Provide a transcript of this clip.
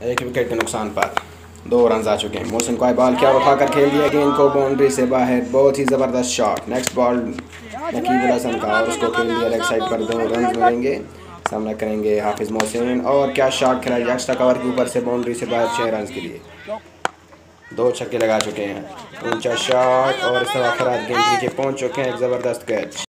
एक विकेट के नुकसान पर 2 रन आ चुके हैं। मोहसिन को बॉल किया और उठाकर खेल दिया गेंद को बाउंड्री से बाहर। बहुत ही ज़बरदस्त शॉट। नेक्स्ट बॉल नकीब का और उसको खेल दिया लेग साइड पर। 2 रन मिलेंगे। सामना करेंगे हाफिज़ मोहसिन और क्या शॉट खेला जाए एक्स्ट्रा कवर के ऊपर से बाउंड्री से बाहर 6 रन के लिए। 2 छक्के लगा चुके हैं। ऊंचा शॉट और इस तरह फरहात गेंद नीचे पहुंच चुके हैं। एक ज़बरदस्त कैच।